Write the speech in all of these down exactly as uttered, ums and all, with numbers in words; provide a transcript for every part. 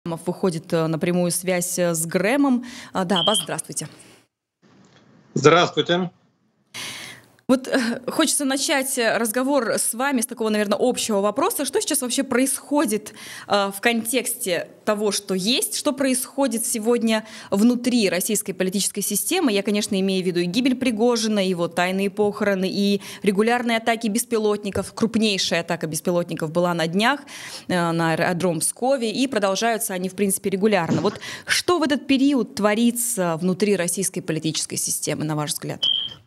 Выходит на прямую связь с Грэмом. Да, Аббас, здравствуйте. Здравствуйте. Вот э, хочется начать разговор с вами с такого, наверное, общего вопроса. Что сейчас вообще происходит э, в контексте того, что есть, что происходит сегодня внутри российской политической системы? Я, конечно, имею в виду и гибель Пригожина, и его тайные похороны, и регулярные атаки беспилотников. Крупнейшая атака беспилотников была на днях э, на аэродром в Пскове, и продолжаются они, в принципе, регулярно. Вот что в этот период творится внутри российской политической системы, на ваш взгляд?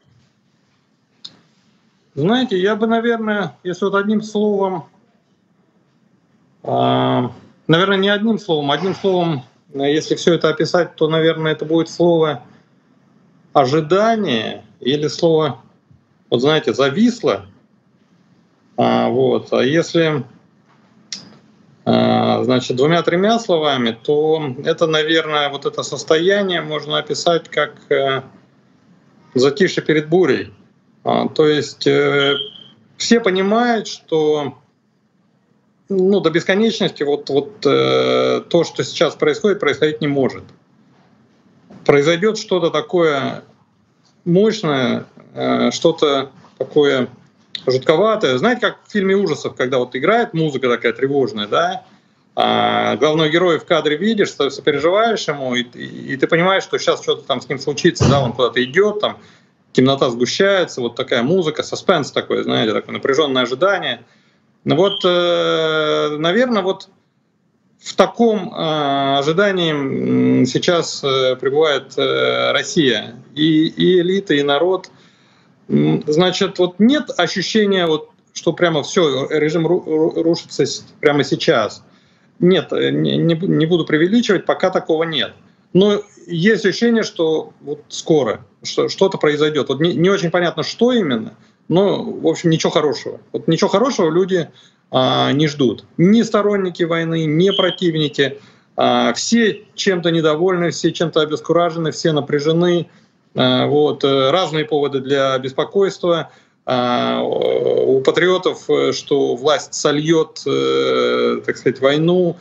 Знаете, я бы, наверное, если вот одним словом, э, наверное, не одним словом, одним словом, если все это описать, то, наверное, это будет слово ожидание или слово, вот знаете, зависло. А, вот. А если, э, значит, двумя-тремя словами, то это, наверное, вот это состояние можно описать как э, затишье перед бурей. А, то есть э, все понимают, что ну, до бесконечности вот, вот э, то, что сейчас происходит, происходить не может. Произойдет что-то такое мощное, э, что-то такое жутковатое. Знаете, как в фильме ужасов, когда вот играет музыка такая тревожная, да, а главного героя в кадре видишь, сопереживаешь ему, и, и, и ты понимаешь, что сейчас что-то там с ним случится, да, он куда-то идет, там, темнота сгущается, вот такая музыка, саспенс такой, знаете, такое напряженное ожидание. Ну вот, э, наверное, вот в таком э, ожидании сейчас э, пребывает э, Россия. И, и элита, и народ. Значит, вот нет ощущения, вот, что прямо все, режим ру, рушится прямо сейчас. Нет, не, не буду преувеличивать, пока такого нет. Но есть ощущение, что вот скоро что, что-то произойдет. Вот не, не очень понятно, что именно, но, в общем, ничего хорошего. Вот ничего хорошего люди а, не ждут. Ни сторонники войны, ни противники. А, все чем-то недовольны, все чем-то обескуражены, все напряжены. А, вот, разные поводы для беспокойства. А, у патриотов, что власть сольет, так сказать, войну,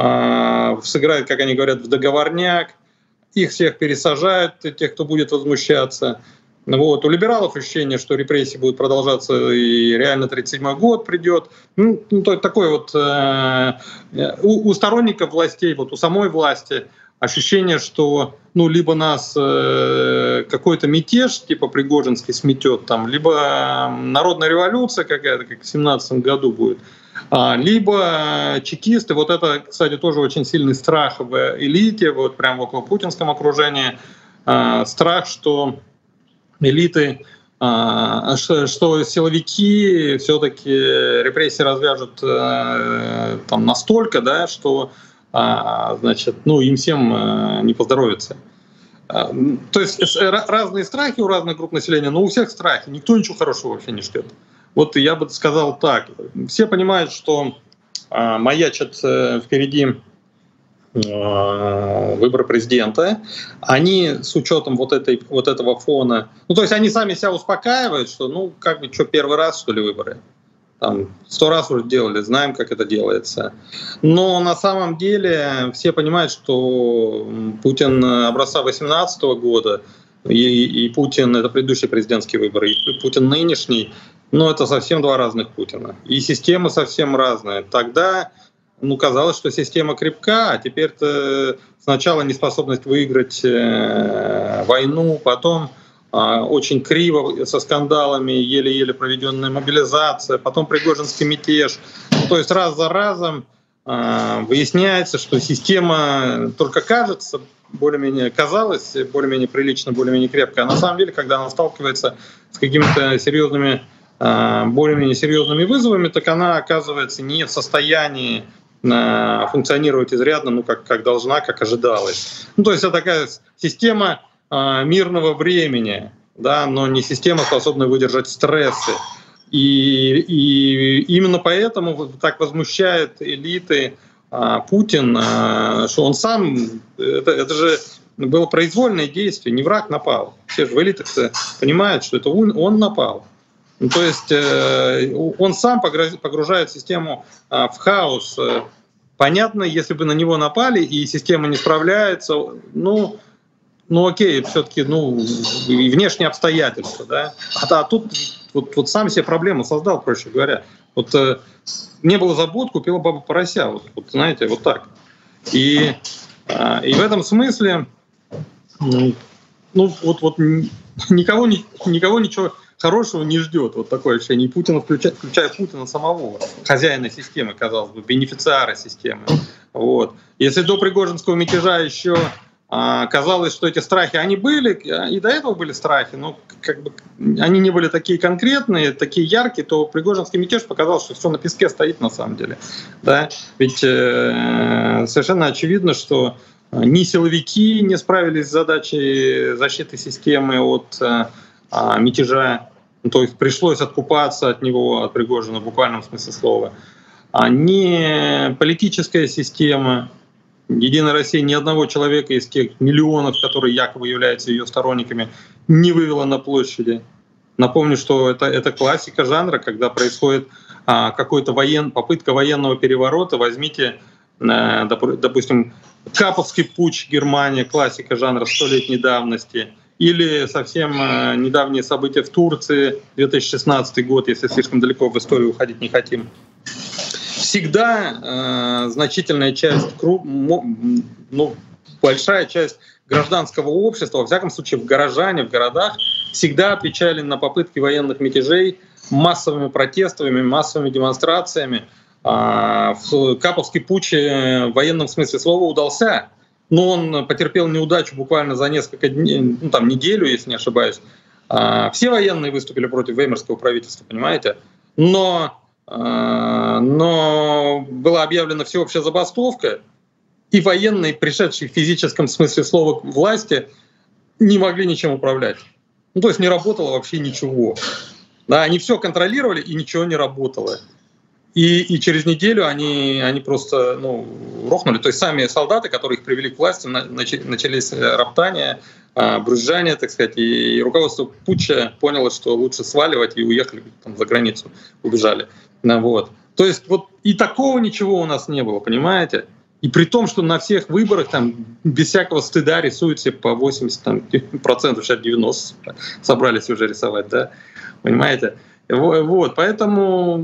а, сыграет, как они говорят, в договорняк. Их всех пересажают, тех, кто будет возмущаться. Вот. У либералов ощущение, что репрессии будут продолжаться, и реально тридцать седьмой год придет. Ну, то, такое вот э, у, у сторонников властей, вот у самой власти ощущение, что ну, либо нас э, какой-то мятеж, типа Пригожинский, сметет, там, либо народная революция какая-то, как в семнадцатом году будет, а, либо чекисты. Вот это, кстати, тоже очень сильный страх в элите, вот прямо около путинском окружении, а, страх, что элиты, а, что, что силовики все-таки репрессии развяжут а, там настолько, да, что а, значит, ну, им всем не поздоровится. А, то есть разные страхи у разных групп населения, но у всех страхи, никто ничего хорошего вообще не ждет. Вот я бы сказал так. Все понимают, что а, маячат а, впереди а, выборы президента. Они с учетом вот, этой, вот этого фона... Ну, то есть они сами себя успокаивают, что ну, как бы, что, первый раз, что ли, выборы? Там, сто раз уже делали, знаем, как это делается. Но на самом деле все понимают, что Путин образца восемнадцатого года и, и Путин — это предыдущие президентские выборы, и Путин нынешний, ну, это совсем два разных Путина. И системы совсем разные. Тогда ну, казалось, что система крепка, а теперь-то сначала неспособность выиграть э, войну, потом э, очень криво, со скандалами, еле-еле проведенная мобилизация, потом Пригожинский мятеж. Ну, то есть раз за разом э, выясняется, что система только кажется, более-менее казалась, более-менее прилично, более-менее крепко, а на самом деле, когда она сталкивается с какими-то серьезными более-менее серьезными вызовами, так она оказывается не в состоянии функционировать изрядно, ну, как, как должна, как ожидалось. Ну, то есть это такая система э, мирного времени, да, но не система, способная выдержать стрессы. И, и именно поэтому так возмущает элиты э, Путин, э, что он сам, это, это же было произвольное действие, не враг напал. Все же в элитах понимают, что это он, он напал. Ну, то есть э, он сам погружает систему э, в хаос, э, понятно, если бы на него напали, и система не справляется, ну, ну окей, все-таки ну, внешние обстоятельства, да. А, а тут вот, вот сам себе проблему создал, проще говоря. Вот э, не было забот, купила баба порося, вот, вот знаете, вот так. И, э, и в этом смысле, ну, вот, вот никого, никого ничего хорошего не ждет, вот такое ощущение. И Путина, включая, включая Путина самого, хозяина системы, казалось бы, бенефициара системы. Вот. Если до Пригожинского мятежа еще а, казалось, что эти страхи, они были, и до этого были страхи, но как бы они не были такие конкретные, такие яркие, то Пригожинский мятеж показал, что все на песке стоит на самом деле. Да? Ведь э, совершенно очевидно, что ни силовики не справились с задачей защиты системы от э, мятежа, ну, то есть пришлось откупаться от него, от Пригожина в буквальном смысле слова. А ни политическая система, Единая Россия, ни одного человека из тех миллионов, которые якобы являются ее сторонниками, не вывела на площади. Напомню, что это, это классика жанра, когда происходит а, какой-то воен, попытка военного переворота. Возьмите, а, допустим, Каповский путч Германия, классика жанра столетней давности. Или совсем э, недавние события в Турции, две тысячи шестнадцатый год, если слишком далеко в историю уходить не хотим. Всегда э, значительная часть, ну, большая часть гражданского общества, во всяком случае в горожане, в городах, всегда отвечали на попытки военных мятежей массовыми протестами, массовыми демонстрациями. Э, Каповский путч в военном смысле слова удался. Но он потерпел неудачу буквально за несколько дней, ну там неделю, если не ошибаюсь. Все военные выступили против веймарского правительства, понимаете? Но, но была объявлена всеобщая забастовка, и военные, пришедшие в физическом смысле слова к власти, не могли ничем управлять. Ну, то есть не работало вообще ничего. Да, они все контролировали, и ничего не работало. И, и через неделю они, они просто ну, рухнули. То есть сами солдаты, которые их привели к власти, начались роптания, брюзжания, так сказать, и руководство путча поняло, что лучше сваливать, и уехали там, за границу, убежали. Вот. То есть вот и такого ничего у нас не было, понимаете? И при том, что на всех выборах там без всякого стыда рисуют себе по восемьдесят процентов, сейчас девяносто процентов собрались уже рисовать, да? Понимаете? Вот, поэтому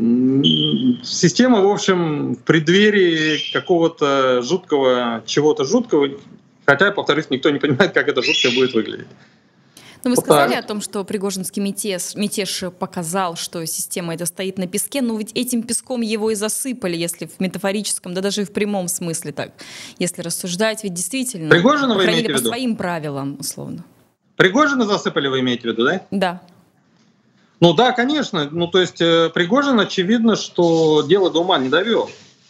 система, в общем, в преддверии какого-то жуткого, чего-то жуткого, хотя, повторюсь, никто не понимает, как это жутко будет выглядеть. Но вы вот сказали так. о том, что Пригожинский мятеж, мятеж показал, что система эта стоит на песке, но ведь этим песком его и засыпали, если в метафорическом, да даже и в прямом смысле так, если рассуждать, ведь действительно Пригожина вы имеете в по виду? своим правилам, условно. Пригожина засыпали, вы имеете в виду, да? Да. Ну да, конечно. Ну то есть э, Пригожин, очевидно, что дело до ума не довел.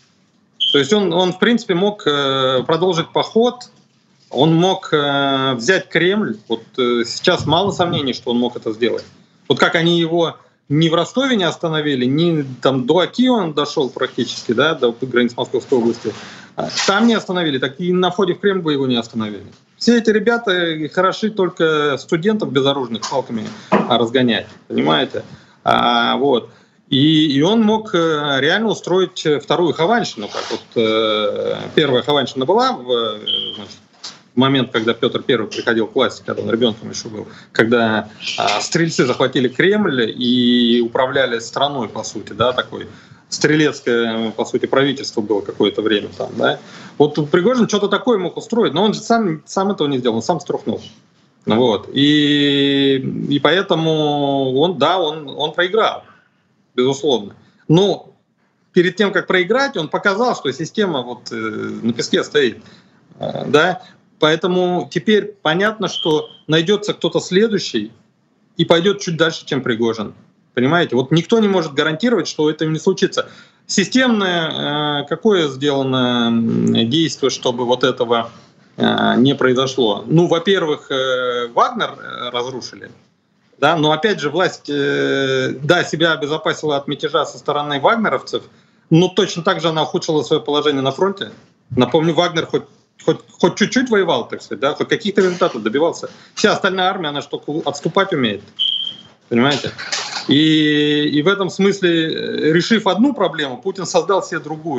То есть он, он в принципе, мог э, продолжить поход, он мог э, взять Кремль. Вот э, сейчас мало сомнений, что он мог это сделать. Вот как они его ни в Ростове не остановили, ни там до Оки он дошел практически, да, до границ Московской области. Там не остановили, так и на входе в Кремль бы его не остановили. Все эти ребята хороши только студентов безоружных палками разгонять, понимаете? А, вот. И, и он мог реально устроить вторую Хованщину. Как вот, э, первая Хованщина была в, значит, в момент, когда Петр Первый приходил к власти, когда он ребенком еще был, когда э, стрельцы захватили Кремль и управляли страной, по сути, да, такой стрелецкое, по сути, правительство было какое-то время там, да. Вот Пригожин что-то такое мог устроить, но он же сам, сам этого не сделал, он сам струхнул. Вот. И, и поэтому он, да, он, он проиграл, безусловно. Но перед тем, как проиграть, он показал, что система вот э, на песке стоит, э, да. Поэтому теперь понятно, что найдется кто-то следующий и пойдет чуть дальше, чем Пригожин. Понимаете? Вот никто не может гарантировать, что это не случится. Системное э, какое сделано действие, чтобы вот этого э, не произошло? Ну, во-первых, э, Вагнер разрушили. Да? Но опять же, власть э, да, себя обезопасила от мятежа со стороны вагнеровцев, но точно так же она ухудшила свое положение на фронте. Напомню, Вагнер хоть Хоть, хоть чуть-чуть воевал, так сказать, да, хоть каких-то результатов добивался. Вся остальная армия, она что, отступать умеет. Понимаете? И, и в этом смысле, решив одну проблему, Путин создал себе другую.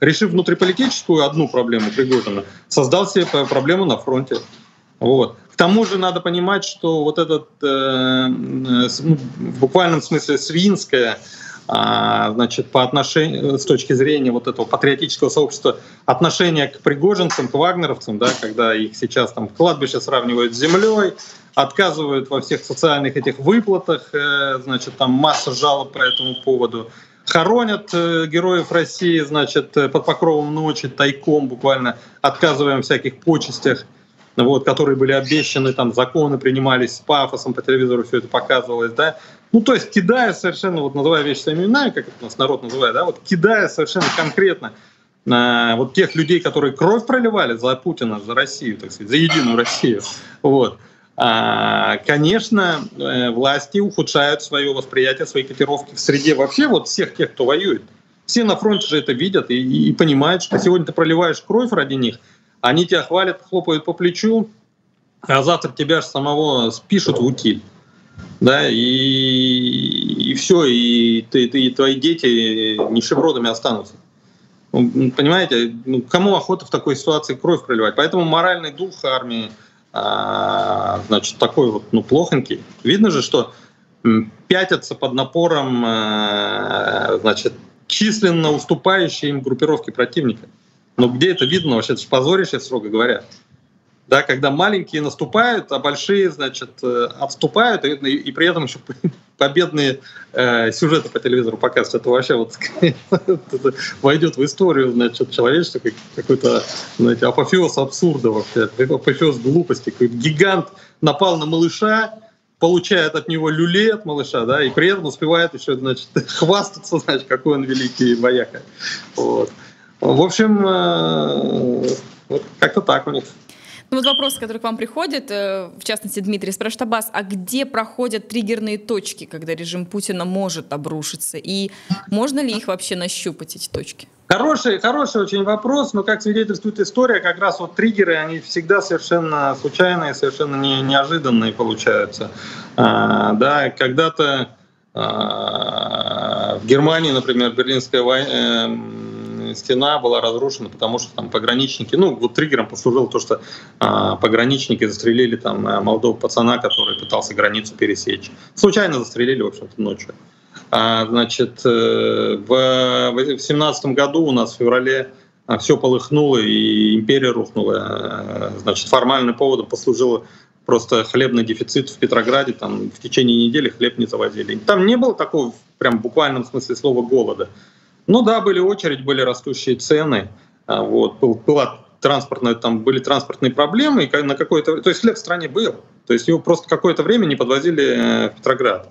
решив внутриполитическую одну проблему Пригожина, создал себе проблему на фронте. Вот. К тому же надо понимать, что вот этот э, ну, в буквальном смысле свинское, а, значит, по отношению, с точки зрения вот этого патриотического сообщества, отношение к пригожинцам, к вагнеровцам, да, когда их сейчас там кладбище сравнивают с землей, отказывают во всех социальных этих выплатах, э, значит, там масса жалоб по этому поводу, хоронят э, героев России, значит, под покровом ночи, тайком буквально, отказываем в всяких почестях, вот, которые были обещаны, там законы принимались с пафосом, по телевизору все это показывалось, да. Ну, то есть кидая совершенно, вот называя вещи своими именами, как это у нас народ называет, да, вот кидая совершенно конкретно э, вот тех людей, которые кровь проливали за Путина, за Россию, так сказать, за единую Россию, вот. А, конечно, э, власти ухудшают свое восприятие, свои котировки в среде вообще вот всех тех, кто воюет. Все на фронте же это видят и, и, и понимают, что сегодня ты проливаешь кровь ради них, они тебя хвалят, хлопают по плечу, а завтра тебя же самого спишут в утиль. Да, и, и все, и, ты, ты, и твои дети нищебродами останутся. Понимаете, ну, кому охота в такой ситуации кровь проливать? Поэтому моральный дух армии, а, значит, такой вот, ну, плохонький. Видно же, что пятятся под напором, а, значит, численно уступающие им группировки противника. Но где это видно? Вообще, это же позорище, строго говоря. Да, когда маленькие наступают, а большие, значит, отступают, и, и при этом еще победные э, сюжеты по телевизору показывают. Это вообще вот это войдет в историю, значит, человечества, как какой-то, знаете, апофеоз абсурда вообще, апофеоз глупости. Какой-то гигант напал на малыша, получает от него люлей от малыша, да, и при этом успевает еще, значит, хвастаться, значит, какой он великий вояка. Вот. В общем, э, вот как-то так у них. Ну вот вопрос, который к вам приходит, в частности, Дмитрий спрашивает: Аббас, а где проходят триггерные точки, когда режим Путина может обрушиться? И можно ли их вообще нащупать, эти точки? Хороший, хороший очень вопрос, но, как свидетельствует история, как раз вот триггеры, они всегда совершенно случайные, совершенно не, неожиданные получаются. А, да, когда-то а, в Германии, например, Берлинская война, стена была разрушена, потому что там пограничники, ну вот триггером послужило то, что а, пограничники застрелили там молодого пацана, который пытался границу пересечь. Случайно застрелили, в общем-то, ночью. А, значит, в семнадцатом году у нас в феврале все полыхнуло и империя рухнула. Значит, формальным поводом послужило просто хлебный дефицит в Петрограде, там в течение недели хлеб не завозили. Там не было такого прям в буквальном смысле слова голода. Ну да, были очередь, были растущие цены, вот, был, была транспортная, там были транспортные проблемы, и на какое-то, то есть хлеб в стране был, то есть его просто какое-то время не подвозили в Петроград.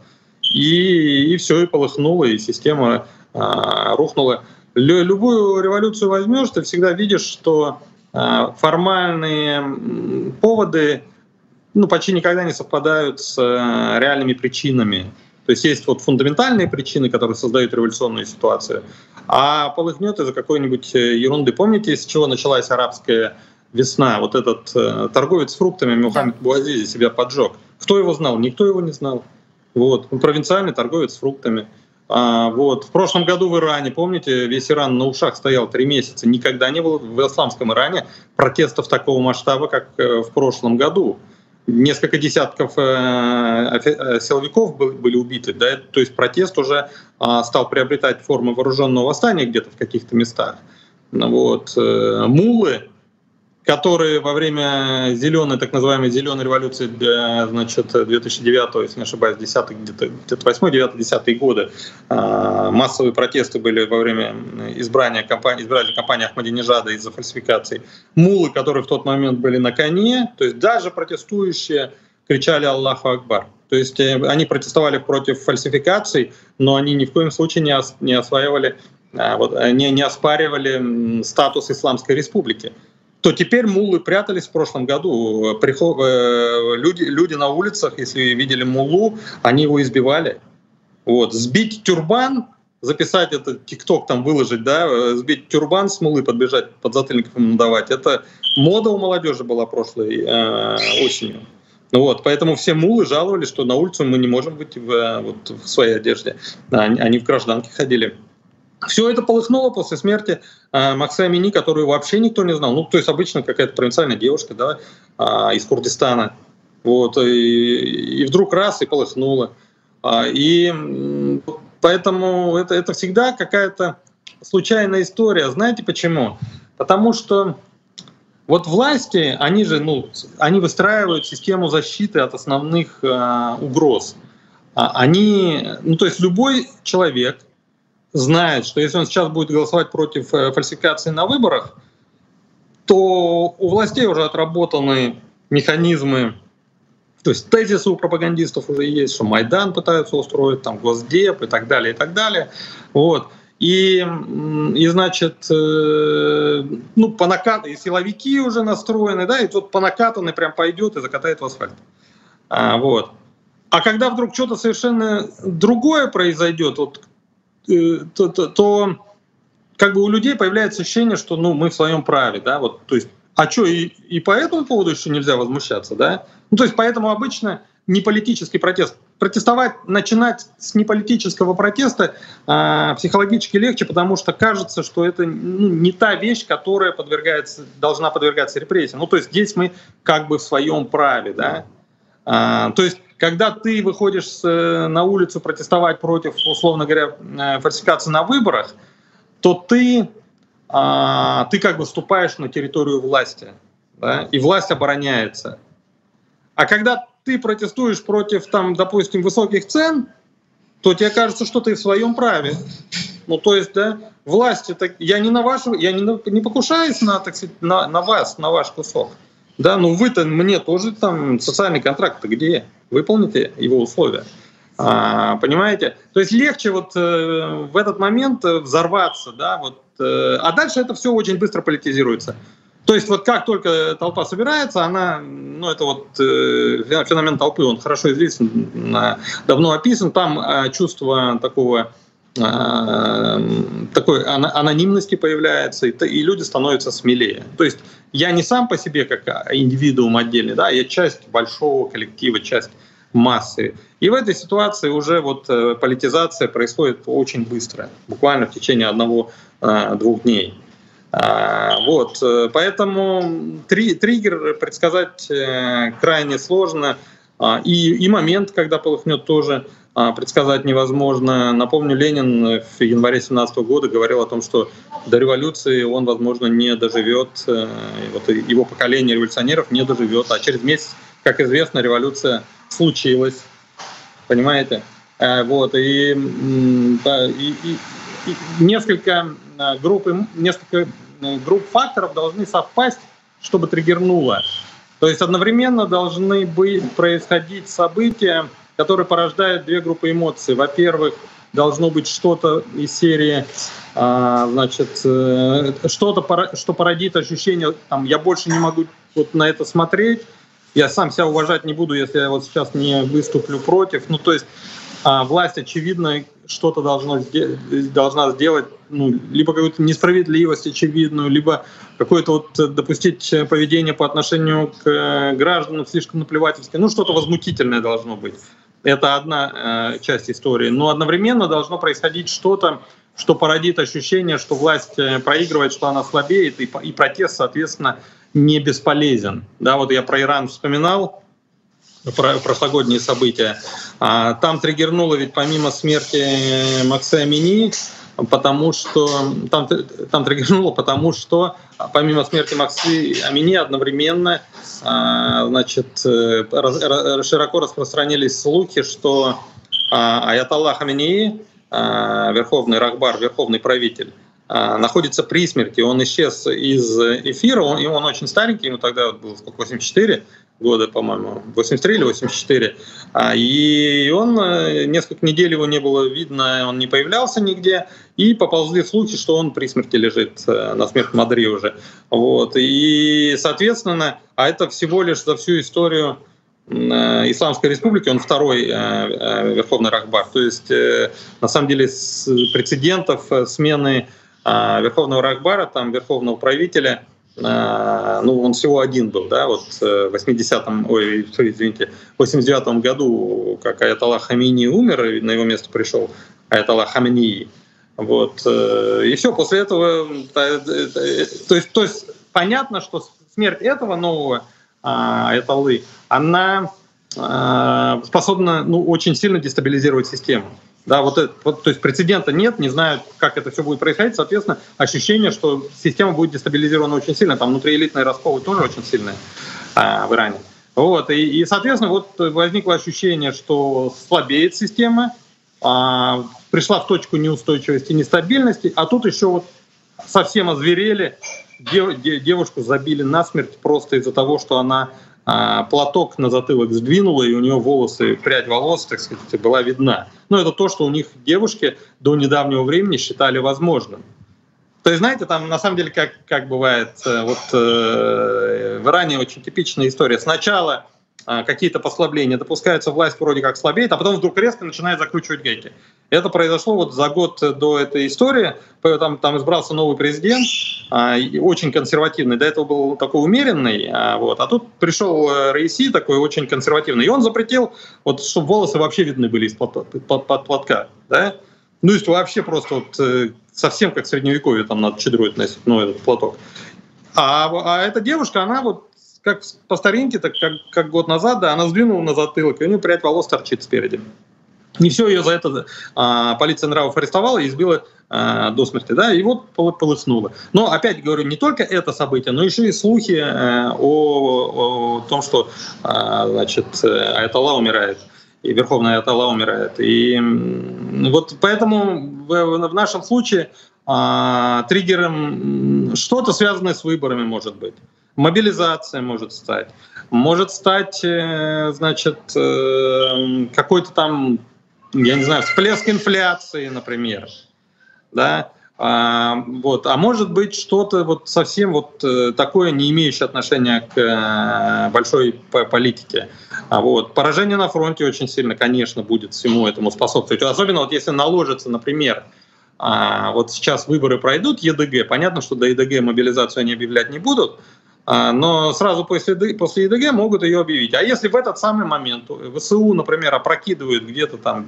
И, и все, и полыхнуло, и система а, рухнула. Лю, любую революцию возьмешь, ты всегда видишь, что а, формальные поводы ну, почти никогда не совпадают с а, реальными причинами. То есть есть вот фундаментальные причины, которые создают революционную ситуацию, а полыхнет из-за какой-нибудь ерунды. Помните, с чего началась арабская весна? Вот этот э, торговец фруктами Мухаммед Буазизи себя поджег. Кто его знал? Никто его не знал. Вот. Он провинциальный торговец фруктами. А, вот. В прошлом году в Иране, помните, весь Иран на ушах стоял три месяца. Никогда не было в исламском Иране протестов такого масштаба, как э, в прошлом году. Несколько десятков э, силовиков были убиты, да, то есть протест уже э, стал приобретать формы вооруженного восстания где-то в каких-то местах. Вот. Э, муллы, которые во время зеленой, так называемой зеленой революции, значит, две тысячи девятого, если не ошибаюсь, десятый, где-то, где-то восьмой, девятый, десятый годы, э, массовые протесты были во время избрания кампании, избирательной кампании Ахмадинежада из-за фальсификаций. Муллы, которые в тот момент были на коне, то есть даже протестующие кричали «Аллаху Акбар». То есть э, они протестовали против фальсификаций, но они ни в коем случае не, ос, не осваивали, э, вот, не, не оспаривали статус Исламской Республики. То теперь муллы прятались в прошлом году. Приход, э, люди, люди на улицах, если видели муллу, они его избивали. Вот. Сбить тюрбан, записать этот тикток, там выложить, да, сбить тюрбан с муллы, подбежать, подзатыльников ему давать. Это мода у молодежи была прошлой э, осенью. Вот. Поэтому все муллы жаловались, что на улицу мы не можем выйти в, вот, в своей одежде. Они, они в гражданке ходили. Все это полыхнуло после смерти э, Махсы Амини, которую вообще никто не знал. Ну, то есть обычно какая-то провинциальная девушка, да, э, из Курдистана. Вот, и, и вдруг раз, и полыхнуло. А, и поэтому это, это всегда какая-то случайная история. Знаете почему? Потому что вот власти, они же, ну, они выстраивают систему защиты от основных э, угроз. А, они, ну, то есть любой человек знает, что если он сейчас будет голосовать против э, фальсификации на выборах, то у властей уже отработаны механизмы, то есть тезисы у пропагандистов уже есть, что Майдан пытаются устроить, там Госдеп и так далее, и так далее. Вот. И, и значит, э, ну, по накату, и силовики уже настроены, да, и тут по накатанной прям пойдет и закатает в асфальт. А, вот. А когда вдруг что-то совершенно другое произойдет, вот, То, то, то как бы у людей появляется ощущение, что ну, мы в своем праве, да, вот, то есть, а что, и, и по этому поводу еще нельзя возмущаться, да? Ну, то есть, поэтому обычно не политический протест. Протестовать, начинать с неполитического протеста а, психологически легче, потому что кажется, что это ну, не та вещь, которая подвергается, должна подвергаться репрессиям. Ну, то есть, здесь мы как бы в своем праве, да? А, то есть, когда ты выходишь с, на улицу протестовать против, условно говоря, фальсификации на выборах, то ты, а, ты как бы вступаешь на территорию власти, да, и власть обороняется. А когда ты протестуешь против, там, допустим, высоких цен, то тебе кажется, что ты в своем праве. Ну, то есть, да, власти, так, я не на вашу, я не, на, не покушаюсь на, так сказать, на, на вас, на ваш кусок. Да, ну вы-то мне тоже там социальный контракт-то где? Выполните его условия. А, понимаете? То есть легче вот э, в этот момент взорваться, да, вот, э, а дальше это все очень быстро политизируется. То есть вот как только толпа собирается, она, ну это вот э, феномен толпы, он хорошо известен, э, давно описан, там э, чувство такого такой анонимности появляется, и люди становятся смелее. То есть я не сам по себе как индивидуум отдельный, да, я часть большого коллектива, часть массы. И в этой ситуации уже вот политизация происходит очень быстро, буквально в течение одного-двух дней. Вот, поэтому три, триггер предсказать крайне сложно, и, и момент, когда полыхнет, тоже предсказать невозможно. Напомню, Ленин в январе семнадцатого года говорил о том, что до революции он, возможно, не доживет, вот его поколение революционеров не доживет, а через месяц, как известно, революция случилась, понимаете? Вот, и, и, и, и несколько групп, несколько групп факторов должны совпасть, чтобы триггернуло. То есть одновременно должны быть, происходить события, которые порождают две группы эмоций. Во-первых, должно быть что-то из серии, а, значит, что-то, что породит ощущение, там, я больше не могу вот на это смотреть, я сам себя уважать не буду, если я вот сейчас не выступлю против. Ну, то есть а, власть, очевидно, что-то должно, должна сделать, ну, либо какую-то несправедливость очевидную, либо какое-то вот допустить поведение по отношению к гражданам слишком наплевательское. Ну, что-то возмутительное должно быть. Это одна э, часть истории. Но одновременно должно происходить что-то, что породит ощущение, что власть проигрывает, что она слабеет, и, и протест, соответственно, не бесполезен. Да, вот я про Иран вспоминал, про прошлогодние события. А, там триггернуло ведь помимо смерти Махсы Амини, потому что там, там триггернуло, потому что помимо смерти Махсы Амини одновременно, значит, широко распространились слухи, что аятолла Хаменеи, верховный рахбар, верховный правитель, находится при смерти. Он исчез из эфира, он, и он очень старенький, ему тогда было сколько, восемьдесят четыре года, по-моему, восемьдесят три или восемьдесят четыре. И он, несколько недель его не было видно, он не появлялся нигде, и поползли слухи, что он при смерти лежит, на смерть Мадри уже. Вот. И, соответственно, а это всего лишь за всю историю Исламской Республики, он второй верховный рахбар. То есть, на самом деле, с прецедентов смены верховного рахбара, там, верховного правителя, ну, он всего один был, да, вот в восьмидесятом, ой, извините, в восемьдесят девятом году, как аятолла Хамини умер, и на его место пришел аятолла Хаменеи. Вот. И все, после этого... То есть, то есть понятно, что смерть этого нового Аятоллы, она способна ну, очень сильно дестабилизировать систему. Да, вот это, вот, то есть прецедента нет, не знают, как это все будет происходить, соответственно, ощущение, что система будет дестабилизирована очень сильно, там внутриэлитные расколы тоже очень сильные а, в Иране. Вот, и, и, соответственно, вот возникло ощущение, что слабеет система, а, пришла в точку неустойчивости, нестабильности, а тут еще вот совсем озверели, дев, девушку забили насмерть просто из-за того, что она а, платок на затылок сдвинула, и у нее волосы, прядь волос, так сказать, была видна. Но это то, что у них девушки до недавнего времени считали возможным. То есть, знаете, там на самом деле, как, как бывает, вот э, в Иране очень типичная история. Сначала э, какие-то послабления допускаются, власть вроде как слабеет, а потом вдруг резко начинает закручивать гайки. Это произошло вот за год до этой истории. Там, там избрался новый президент, э, очень консервативный. До этого был такой умеренный, э, вот, а тут пришел Раиси, такой очень консервативный, и он запретил, вот, чтобы волосы вообще видны были из-под под, под платка. Да? Ну, то есть вообще просто вот, э, совсем как в Средневековье, там надо чедрует носить, ну, этот платок. А, а эта девушка, она вот как по старинке, так как, как год назад, да, она сдвинула на затылок, и у нее прядь волос торчит спереди. Не все, ее за это а, полиция нравов арестовала и избила а, до смерти, да, и вот полыснула. Но опять говорю, не только это событие, но еще и слухи а, о, о том, что а, значит, Аятолла умирает. И Верховный Аятолла умирает. И вот поэтому в, в нашем случае а, триггером что-то связанное с выборами может быть. Мобилизация может стать. Может стать, значит, какой-то там, я не знаю, всплеск инфляции, например. Да? А, вот. А может быть что-то вот совсем вот такое, не имеющее отношения к большой политике. А вот. Поражение на фронте очень сильно, конечно, будет всему этому способствовать. Особенно вот если наложится, например, а, вот сейчас выборы пройдут, ЕДГ, понятно, что до ЕДГ мобилизацию они объявлять не будут, а, но сразу после, после ЕДГ могут ее объявить. А если в этот самый момент ВСУ, например, опрокидывают где-то там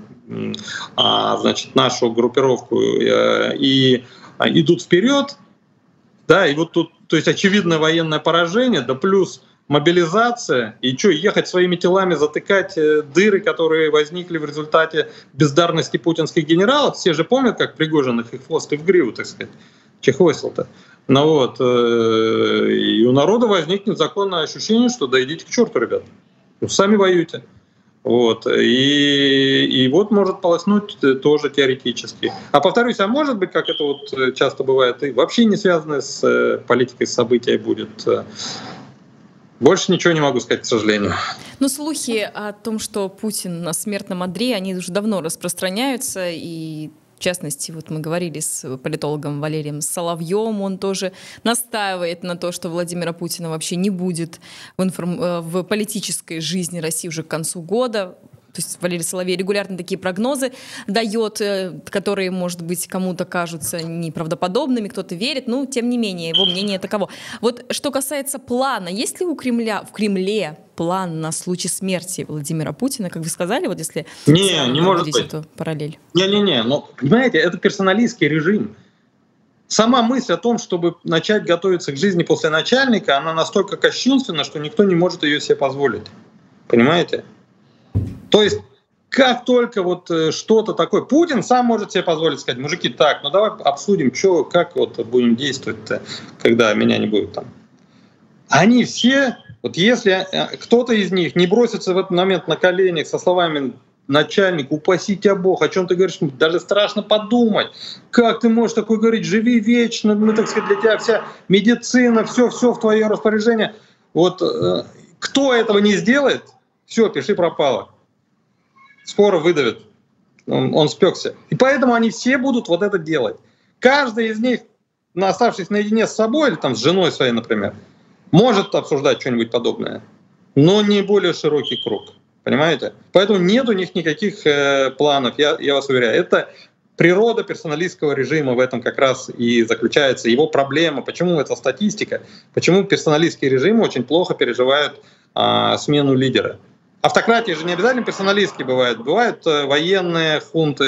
а, значит, нашу группировку и, и а, идут вперед, да, и вот тут, то есть очевидное военное поражение, да плюс мобилизация, и что, ехать своими телами затыкать дыры, которые возникли в результате бездарности путинских генералов? Все же помнят, как Пригожин их в хвост и в гриву, так сказать, чехвостил-то. Ну вот, и у народа возникнет законное ощущение, что да идите к черту, ребят, ну, сами воюйте. Вот, и, и вот может полоснуть тоже теоретически. А повторюсь, а может быть, как это вот часто бывает, и вообще не связанное с политикой события будет. Больше ничего не могу сказать, к сожалению. Но слухи о том, что Путин на смертном одре, они уже давно распространяются. И в частности, вот мы говорили с политологом Валерием Соловьем, он тоже настаивает на то, что Владимира Путина вообще не будет в, информ... в политической жизни России уже к концу года. То есть Валерий Соловей регулярно такие прогнозы дает, которые, может быть, кому-то кажутся неправдоподобными, кто-то верит, но тем не менее его мнение таково. Вот что касается плана, есть ли у Кремля, в Кремле план на случай смерти Владимира Путина, как вы сказали, вот если не, не может быть. Эту параллель? Не-не-не, но понимаете, это персоналистский режим. Сама мысль о том, чтобы начать готовиться к жизни после начальника, она настолько кощунственна, что никто не может ее себе позволить. Понимаете? То есть, как только вот что-то такое, Путин сам может себе позволить сказать: мужики, так, ну давай обсудим, что, как вот будем действовать-то, когда меня не будет там. Они все, вот если кто-то из них не бросится в этот момент на коленях со словами: начальник, упаси тебя Бог, о чем ты говоришь, даже страшно подумать, как ты можешь такое говорить, живи вечно, мы, так сказать, для тебя вся медицина, все-все в твое распоряжение. Вот кто этого не сделает, все, пиши пропало. Скоро выдавит. Он, он спекся. И поэтому они все будут вот это делать. Каждый из них, оставшись наедине с собой, или там с женой своей, например, может обсуждать что-нибудь подобное, но не более широкий круг. Понимаете? Поэтому нет у них никаких э, планов, я, я вас уверяю. Это природа персоналистского режима в этом как раз и заключается. Его проблема. Почему это статистика? Почему персоналистские режимы очень плохо переживают э, смену лидера? Автократии же не обязательно персоналистские бывают. Бывают военные хунты,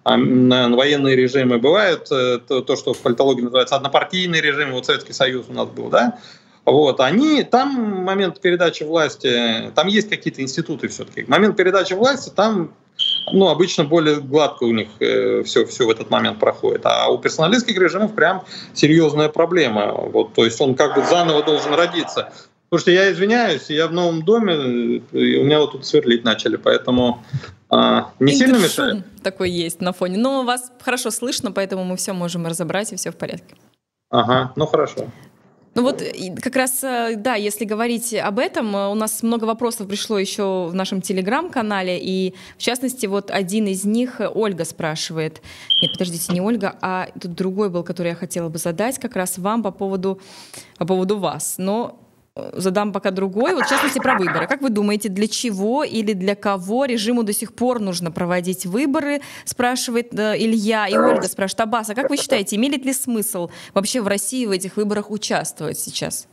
военные режимы, бывают то, то, что в политологии называется однопартийный режим, вот Советский Союз у нас был, да, вот, они, там момент передачи власти, там есть какие-то институты все-таки, момент передачи власти, там, ну, обычно более гладко у них э, все, все в этот момент проходит, а у персоналистских режимов прям серьезная проблема, вот, то есть он как бы заново должен родиться. Потому что я извиняюсь, я в новом доме, и у меня вот тут сверлить начали, поэтому а, не сильно мешает. Такой есть на фоне. Но вас хорошо слышно, поэтому мы все можем разобрать, и все в порядке. Ага, ну хорошо. Ну вот как раз, да, если говорить об этом, у нас много вопросов пришло еще в нашем телеграм-канале, и в частности вот один из них Ольга спрашивает. Нет, подождите, не Ольга, а тут другой был, который я хотела бы задать как раз вам по поводу, по поводу вас. Но задам пока другой, вот в частности про выборы. Как вы думаете, для чего или для кого режиму до сих пор нужно проводить выборы, спрашивает э, Илья, и Ольга спрашивает: Аббас, а как вы считаете, имеет ли смысл вообще в России в этих выборах участвовать сейчас?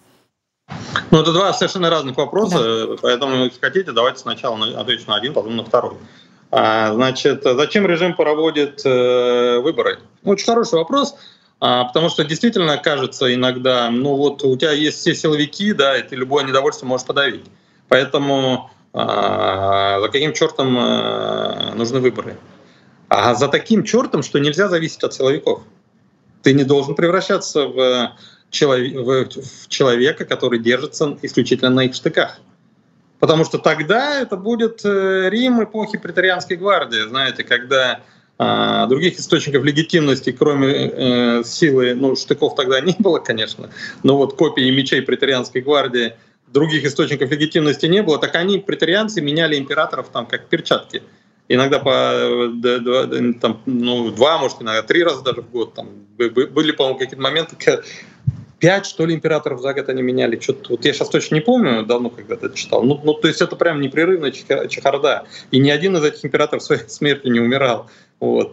Ну, это два совершенно разных вопроса, да. Поэтому, если хотите, давайте сначала отвечу на один, потом на второй. А, значит, зачем режим проводит э, выборы? Очень хороший вопрос. Потому что действительно кажется иногда, ну вот у тебя есть все силовики, да, и ты любое недовольство можешь подавить. Поэтому а, за каким чертом а, нужны выборы? А за таким чертом, что нельзя зависеть от силовиков. Ты не должен превращаться в, человек, в человека, который держится исключительно на их штыках. Потому что тогда это будет Рим эпохи преторианской гвардии, знаете, когда а, других источников легитимности, кроме э, силы, ну, штыков тогда не было, конечно, но вот копий мечей преторианской гвардии, других источников легитимности не было, так они, преторианцы, меняли императоров там как перчатки. Иногда по два, там, ну, два, может, иногда три раза даже в год. Там были, по-моему, какие-то моменты, пять, что ли, императоров за год они меняли. Что-то, вот я сейчас точно не помню, давно когда-то это читал. Ну, ну, то есть это прям непрерывная чехарда. И ни один из этих императоров своей смертью не умирал. Вот.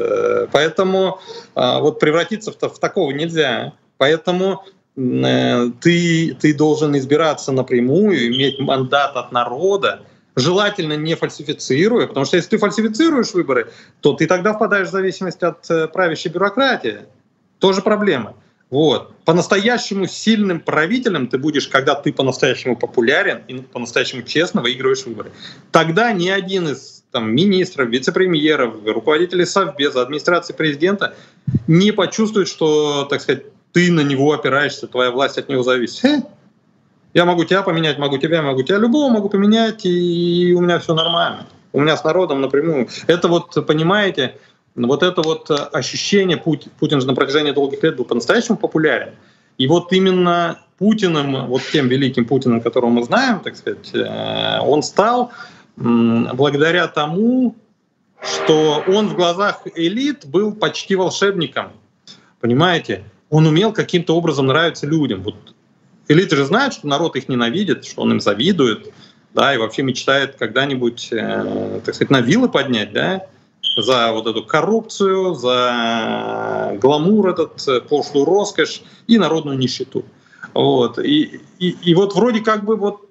Поэтому вот превратиться в, в такого нельзя. Поэтому ты, ты должен избираться напрямую, иметь мандат от народа, желательно не фальсифицируя, потому что если ты фальсифицируешь выборы, то ты тогда впадаешь в зависимость от правящей бюрократии. Тоже проблема. Вот. По-настоящему сильным правителем ты будешь, когда ты по-настоящему популярен и по-настоящему честно выигрываешь выборы. Тогда ни один из там, министров, вице-премьеров, руководителей Совбеза, администрации президента не почувствует, что, так сказать, ты на него опираешься, твоя власть от него зависит. Хе, я могу тебя поменять, могу тебя, могу тебя, любого могу поменять, и у меня все нормально. У меня с народом напрямую. Это вот, понимаете, вот это вот ощущение, Путин, Путин же на протяжении долгих лет был по-настоящему популярен. И вот именно Путиным, вот тем великим Путиным, которого мы знаем, так сказать, он стал благодаря тому, что он в глазах элит был почти волшебником. Понимаете? Он умел каким-то образом нравиться людям. Вот элиты же знают, что народ их ненавидит, что он им завидует, да, и вообще мечтает когда-нибудь, э, так сказать, на вилы поднять, да, за вот эту коррупцию, за гламур этот, пошлую роскошь и народную нищету. Вот. И, и, и вот вроде как бы вот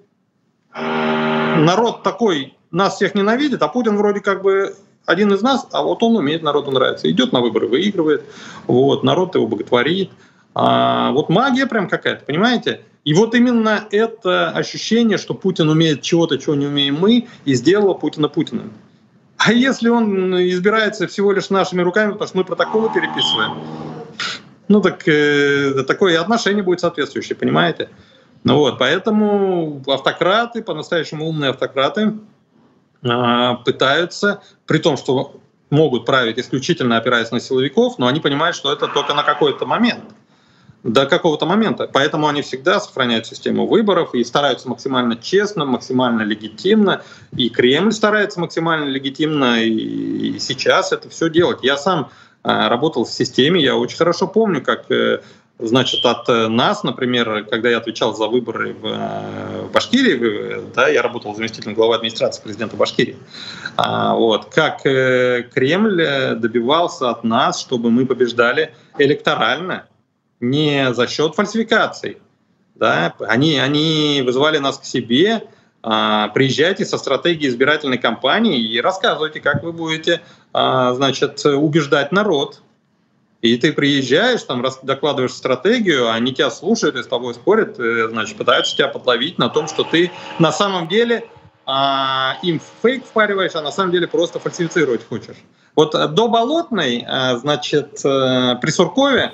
народ такой нас всех ненавидит, а Путин вроде как бы один из нас, а вот он умеет народу нравиться. Идет на выборы, выигрывает, вот, народ его боготворит. А вот магия прям какая-то, понимаете? И вот именно это ощущение, что Путин умеет чего-то, чего не умеем мы, и сделало Путина Путиным. А если он избирается всего лишь нашими руками, потому что мы протоколы переписываем, ну так э, такое отношение будет соответствующее, понимаете? Ну вот, поэтому автократы, по-настоящему умные автократы, э, пытаются, при том, что могут править исключительно опираясь на силовиков, но они понимают, что это только на какой-то момент. До какого-то момента. Поэтому они всегда сохраняют систему выборов и стараются максимально честно, максимально легитимно. И Кремль старается максимально легитимно и сейчас это все делать. Я сам э, работал в системе, я очень хорошо помню, как э, значит, от нас, например, когда я отвечал за выборы в, э, в Башкирии, да, я работал заместителем главы администрации президента Башкирии. А, вот, как э, Кремль добивался от нас, чтобы мы побеждали электорально, не за счет фальсификаций. Да? Они, они вызывали нас к себе, приезжайте со стратегией избирательной кампании и рассказывайте, как вы будете, значит, убеждать народ. И ты приезжаешь, там, докладываешь стратегию, они тебя слушают и с тобой спорят, значит, пытаются тебя подловить на том, что ты на самом деле а, им фейк впариваешь, а на самом деле просто фальсифицировать хочешь. Вот до Болотной, значит, при Суркове,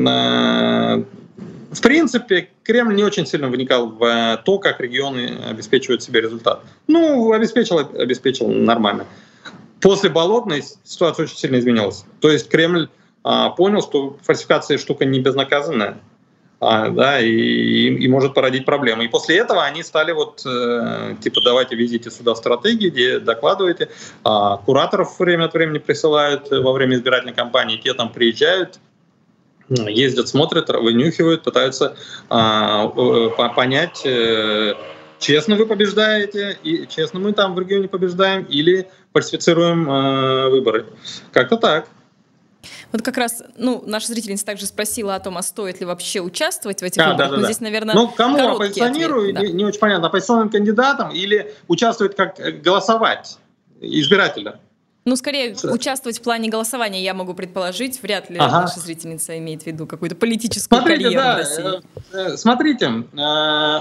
в принципе, Кремль не очень сильно вникал в то, как регионы обеспечивают себе результат. Ну, обеспечил, обеспечил нормально. После Болотной ситуация очень сильно изменилась. То есть Кремль а, понял, что фальсификация штука не безнаказанная, а, да, и, и может породить проблемы. И после этого они стали вот, э, типа, давайте везите сюда стратегии, где докладывайте. А, кураторов время от времени присылают во время избирательной кампании, те там приезжают, ездят, смотрят, вынюхивают, пытаются а, понять, э, честно вы побеждаете, и честно мы там в регионе побеждаем, или фальсифицируем э, выборы. Как-то так. Вот как раз, ну, наша зрительница также спросила о том, а стоит ли вообще участвовать в этих а, выборах. Да, да, Но да. здесь, наверное, ну, кому оппозиционирую, ответ, не, не очень понятно, оппозиционным кандидатам или участвовать как голосовать избирателя? Ну, скорее, участвовать в плане голосования, я могу предположить. Вряд ли ага. наша зрительница имеет в виду какую-то политическую Смотрите, карьеру да, в России. Э, смотрите, э,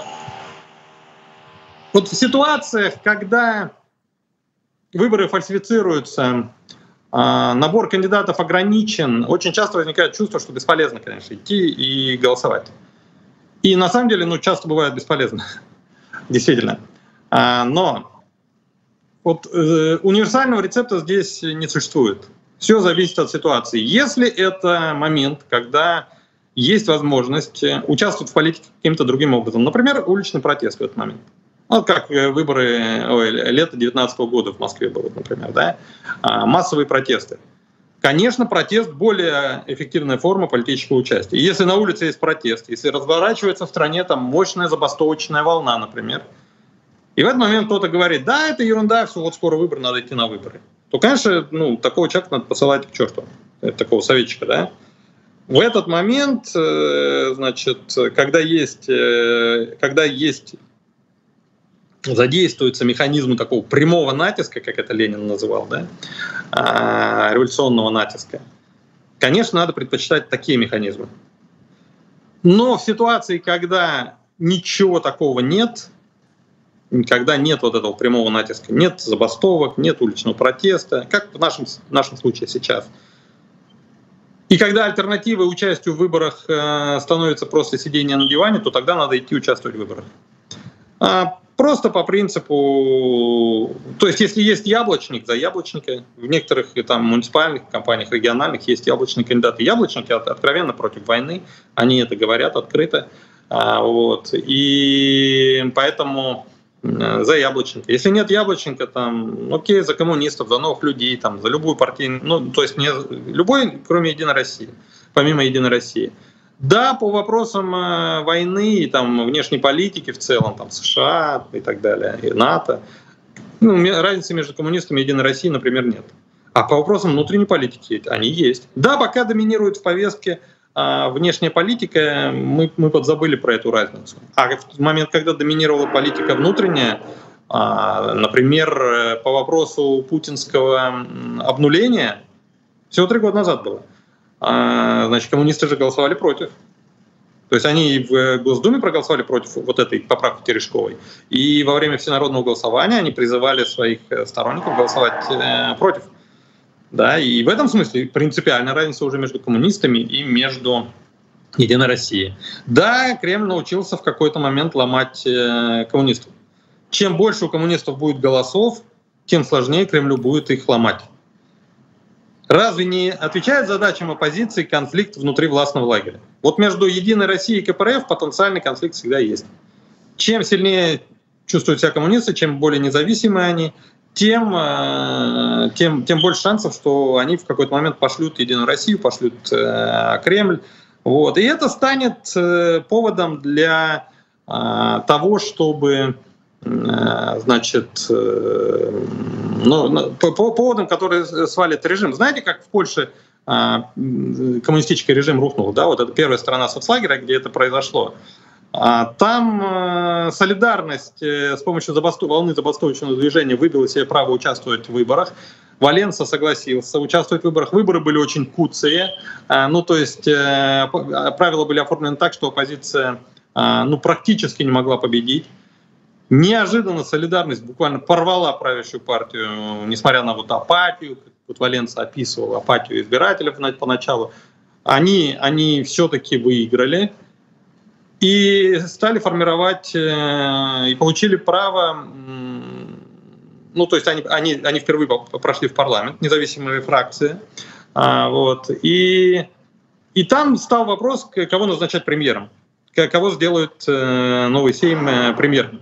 вот в ситуациях, когда выборы фальсифицируются, э, набор кандидатов ограничен, очень часто возникает чувство, что бесполезно, конечно, идти и голосовать. И на самом деле, ну, часто бывает бесполезно, действительно. А, но Вот, э, универсального рецепта здесь не существует. Все зависит от ситуации. Если это момент, когда есть возможность участвовать в политике каким-то другим образом, например, уличный протест в этот момент. Вот как выборы ой, лета две тысячи девятнадцатого года в Москве было, например, да? а, массовые протесты. Конечно, протест — более эффективная форма политического участия. Если на улице есть протест, если разворачивается в стране там мощная забастовочная волна, например, и в этот момент кто-то говорит, да, это ерунда, все, вот скоро выборы, надо идти на выборы, то, конечно, ну, такого человека надо посылать к черту, такого советчика, да. В этот момент, значит, когда есть, когда есть, задействуются механизмы такого прямого натиска, как это Ленин называл, да, революционного натиска, конечно, надо предпочитать такие механизмы. Но в ситуации, когда ничего такого нет, когда нет вот этого прямого натиска, нет забастовок, нет уличного протеста, как в нашем, в нашем случае сейчас. И когда альтернативой участию в выборах э, становится просто сидение на диване, то тогда надо идти участвовать в выборах. А, просто по принципу, то есть если есть яблочник, за яблочника, в некоторых там муниципальных компаниях, региональных есть яблочные кандидаты. Яблочники откровенно против войны, они это говорят открыто. А, вот. И поэтому за яблочника. Если нет яблочника, там, окей, за коммунистов, за новых людей, там, за любую партию, ну, то есть не, любой, кроме Единой России, помимо Единой России. Да, по вопросам э, войны и там, внешней политики в целом, там, США и так далее, и НАТО, ну, разницы между коммунистами и Единой Россией, например, нет. А по вопросам внутренней политики они есть. Да, пока доминирует в повестке а внешняя политика, мы, мы подзабыли про эту разницу. А в момент, когда доминировала политика внутренняя, а, например, по вопросу путинского обнуления, всего три года назад было, а, значит, коммунисты же голосовали против. То есть они в Госдуме проголосовали против вот этой поправки Терешковой, и во время всенародного голосования они призывали своих сторонников голосовать э, против. Да, и в этом смысле принципиальная разница уже между коммунистами и между Единой Россией. Да, Кремль научился в какой-то момент ломать э, коммунистов. Чем больше у коммунистов будет голосов, тем сложнее Кремлю будет их ломать. Разве не отвечает задачам оппозиции конфликт внутри властного лагеря? Вот между Единой Россией и ка пэ эр эф потенциальный конфликт всегда есть. Чем сильнее чувствуют себя коммунисты, чем более независимы они, Тем, тем, тем больше шансов, что они в какой-то момент пошлют Единую Россию, пошлют э, Кремль. Вот. И это станет э, поводом для э, того, чтобы, э, значит, э, ну, по, по поводам, которые свалит режим. Знаете, как в Польше э, коммунистический режим рухнул? Да? Вот это первая страна соцлагеря, где это произошло. Там солидарность с помощью забастов... волны забастовочного движения выбила себе право участвовать в выборах. Валенса согласился участвовать в выборах. Выборы были очень куцые. Ну, то есть правила были оформлены так, что оппозиция ну, практически не могла победить. Неожиданно солидарность буквально порвала правящую партию, несмотря на вот апатию, как вот Валенса описывал, апатию избирателей поначалу. Они, они все-таки выиграли. И стали формировать, и получили право, ну, то есть они, они, они впервые прошли в парламент, независимые фракции. Вот, и, и там стал вопрос, кого назначать премьером, кого сделают новый Сейм премьером.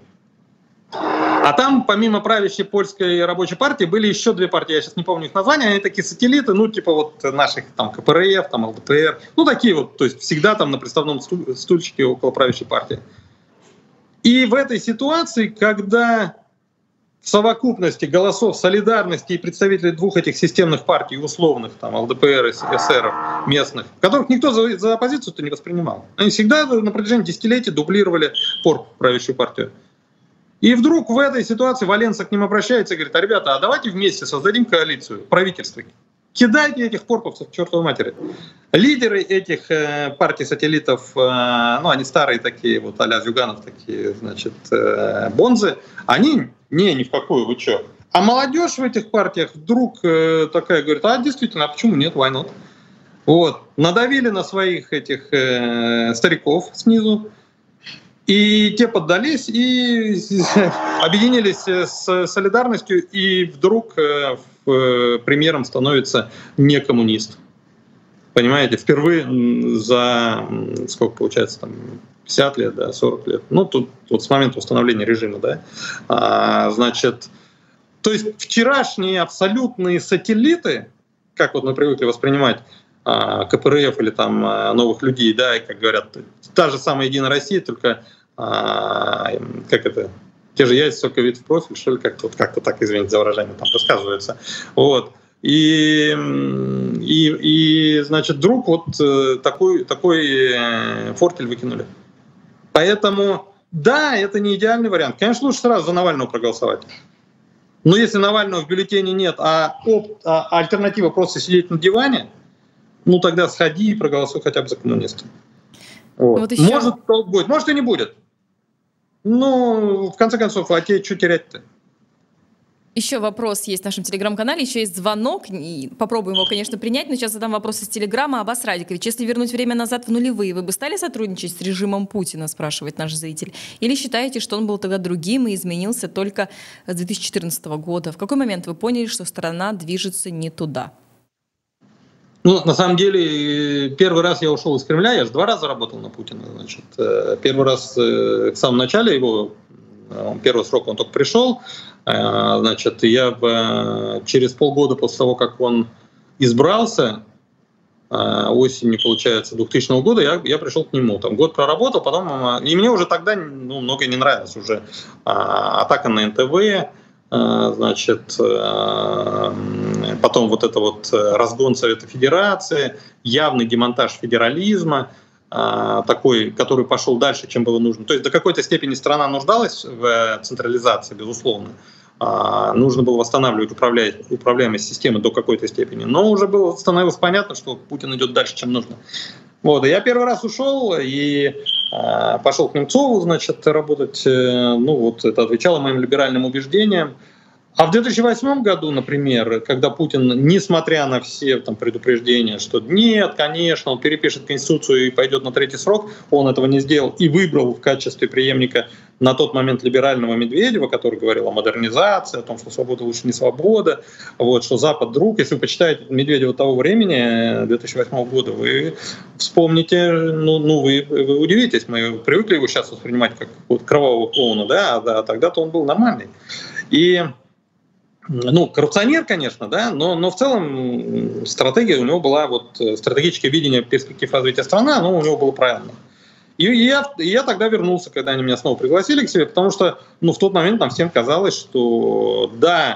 А там, помимо правящей польской рабочей партии, были еще две партии, я сейчас не помню их названия, они такие сателлиты, ну, типа вот наших там ка пэ эр эф, там эл дэ пэ эр, ну, такие вот, то есть всегда там на приставном стульчике около правящей партии. И в этой ситуации, когда в совокупности голосов солидарности и представителей двух этих системных партий, условных, там, эл дэ пэ эр и эс эр местных, которых никто за, за оппозицию-то не воспринимал, они всегда на протяжении десятилетий дублировали пор правящую партию. И вдруг в этой ситуации Валенса к ним обращается и говорит: а, ребята, а давайте вместе создадим коалицию, правительство. Кидайте этих порповцев к чертовой матери. Лидеры этих э, партий-сателлитов, э, ну, они старые такие, вот а-ля Зюганов такие, значит, э, бонзы, они, не, ни в какую, вы чё. А молодежь в этих партиях вдруг э, такая говорит: а, действительно, а почему нет, why not? Вот. Надавили на своих этих э, стариков снизу, и те поддались и объединились с солидарностью, и вдруг премьером становится не коммунист. Понимаете, впервые за, сколько получается, там, пятьдесят лет, да, сорок лет, ну, тут вот с момента установления режима, да, а, значит, то есть вчерашние абсолютные сателлиты, как вот мы привыкли воспринимать ка пэ эр эф или там новых людей, да, и, как говорят, та же самая Единая Россия, только а, как это, те же яйца, только вид в профиль, что ли, как-то, вот, как-то так, извините за выражение, там рассказывается. Вот. И, и, и, значит, вдруг вот такой, такой фортель выкинули. Поэтому, да, это не идеальный вариант. Конечно, лучше сразу за Навального проголосовать. Но если Навального в бюллетене нет, а, оп, а альтернатива просто сидеть на диване, ну тогда сходи и проголосуй хотя бы за коммунистов. Вот. Вот еще... Может, толк будет, может и не будет. Ну, в конце концов, а тебе что терять-то? Еще вопрос есть в нашем телеграм-канале, еще есть звонок, и попробуем его, конечно, принять, но сейчас задам вопрос из телеграма. Аббас Радикович, если вернуть время назад в нулевые, вы бы стали сотрудничать с режимом Путина, спрашивает наш зритель? Или считаете, что он был тогда другим и изменился только с две тысячи четырнадцатого года? В какой момент вы поняли, что страна движется не туда? Ну, на самом деле, первый раз я ушел из Кремля, я же два раза работал на Путина. Значит, первый раз в самом начале его, первый срок он только пришел, значит, я через полгода после того, как он избрался, осенью, получается, двухтысячного года, я, я пришел к нему. Там год проработал, потом, и мне уже тогда ну, многое не нравилось. Уже атака на эн тэ вэ, значит, потом вот это вот разгон Совета Федерации, явный демонтаж федерализма, такой, который пошел дальше, чем было нужно. То есть до какой-то степени страна нуждалась в централизации, безусловно. Нужно было восстанавливать управлять, управляемость системы до какой-то степени. Но уже было, становилось понятно, что Путин идет дальше, чем нужно. Вот, и я первый раз ушел и э, пошел к Немцову, значит, работать. Э, ну вот это отвечало моим либеральным убеждениям. А в две тысячи восьмом году, например, когда Путин, несмотря на все там предупреждения, что нет, конечно, он перепишет Конституцию и пойдет на третий срок, он этого не сделал и выбрал в качестве преемника на тот момент либерального Медведева, который говорил о модернизации, о том, что свобода лучше не свобода, вот, что Запад друг. Если вы почитаете Медведева того времени, две тысячи восьмого года, вы вспомните, ну, ну вы, вы удивитесь, мы привыкли его сейчас воспринимать как вот кровавого клоуна, да, а тогда-то он был нормальный. И ну, коррупционер, конечно, да, но, но в целом стратегия у него была, вот стратегическое видение перспектив развития страны, оно у него было правильно. И я, и я тогда вернулся, когда они меня снова пригласили к себе, потому что ну, в тот момент нам всем казалось, что да,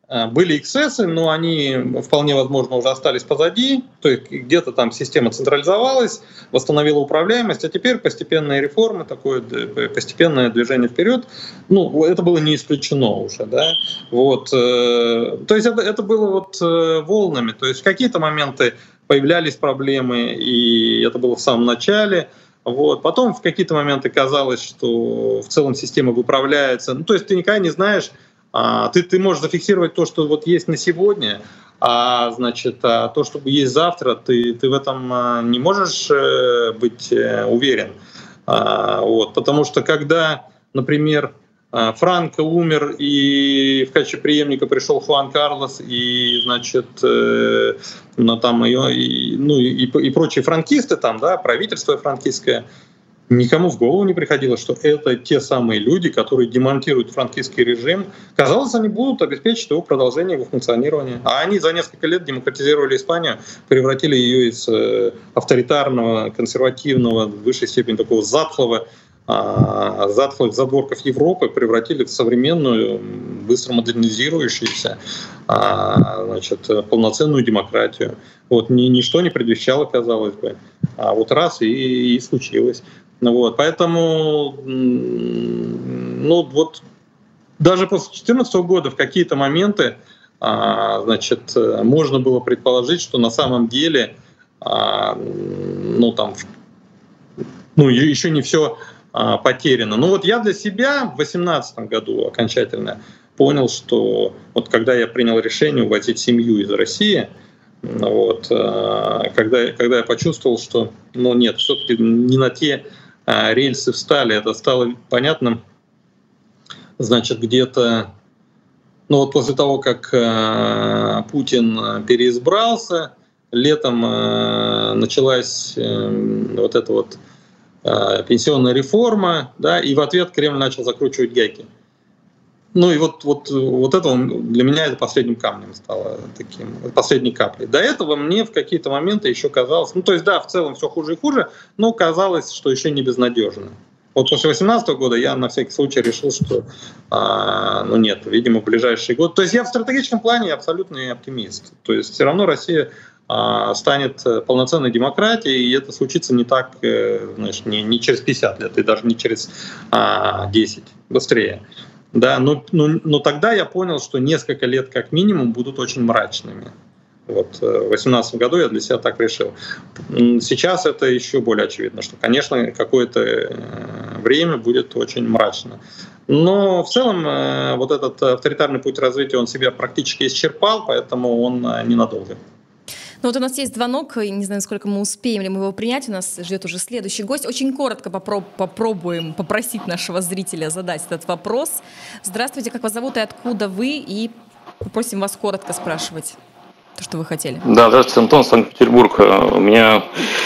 были эксцессы, но они вполне возможно уже остались позади, то есть где-то там система централизовалась, восстановила управляемость, а теперь постепенные реформы, такое постепенное движение вперед, ну, это было не исключено уже, да, вот, то есть это, это было вот волнами, то есть в какие-то моменты появлялись проблемы, и это было в самом начале. Вот. Потом в какие-то моменты казалось, что в целом система выправляется. Ну, то есть ты никогда не знаешь, а, ты, ты можешь зафиксировать то, что вот есть на сегодня, а значит, а то, что есть завтра, ты, ты в этом а, не можешь э, быть э, уверен. А, вот. Потому что когда, например, Франко умер, и в качестве преемника пришел Хуан Карлос, и, значит, э, ну, там, и, ну, и, и прочие франкисты, там, да, правительство франкистское, никому в голову не приходило, что это те самые люди, которые демонтируют франкистский режим. Казалось, они будут обеспечить его продолжение, его функционирование. А они за несколько лет демократизировали Испанию, превратили ее из авторитарного, консервативного, в высшей степени такого затхлого, затхлых задворков Европы превратили в современную, быстро модернизирующуюся, значит, полноценную демократию. Вот, ничто не предвещало, казалось бы. А вот раз и, и случилось. Вот, поэтому, ну вот, даже после две тысячи четырнадцатого года в какие-то моменты, значит, можно было предположить, что на самом деле, ну там, ну еще не все потеряно. Но вот я для себя в две тысячи восемнадцатом году окончательно понял, что вот когда я принял решение увозить семью из России, вот, когда, когда я почувствовал, что ну нет, все-таки не на те рельсы встали, это стало понятным, значит, где-то, ну вот после того, как Путин переизбрался, летом началась вот эта вот пенсионная реформа, да, и в ответ Кремль начал закручивать гайки. Ну и вот, вот, вот это для меня это последним камнем стало таким, последней каплей. До этого мне в какие-то моменты еще казалось, ну то есть да, в целом все хуже и хуже, но казалось, что еще не безнадежно. Вот после две тысячи восемнадцатого года я на всякий случай решил, что а, ну нет, видимо, в ближайший год. То есть я в стратегическом плане абсолютный оптимист. То есть все равно Россия а, станет полноценной демократией, и это случится не так, знаешь, не, не через пятьдесят лет, и даже не через а, десять, быстрее. Да, но, но, но тогда я понял, что несколько лет как минимум будут очень мрачными. Вот в две тысячи восемнадцатом году я для себя так решил. Сейчас это еще более очевидно, что, конечно, какое-то время будет очень мрачно. Но в целом вот этот авторитарный путь развития, он себя практически исчерпал, поэтому он ненадолго. Ну вот у нас есть звонок, и не знаю, сколько мы успеем ли мы его принять. У нас ждет уже следующий гость. Очень коротко попро- попробуем попросить нашего зрителя задать этот вопрос. Здравствуйте, как вас зовут и откуда вы? И попросим вас коротко спрашивать то, что вы хотели. Да, здравствуйте, Антон, Санкт-Петербург. У меня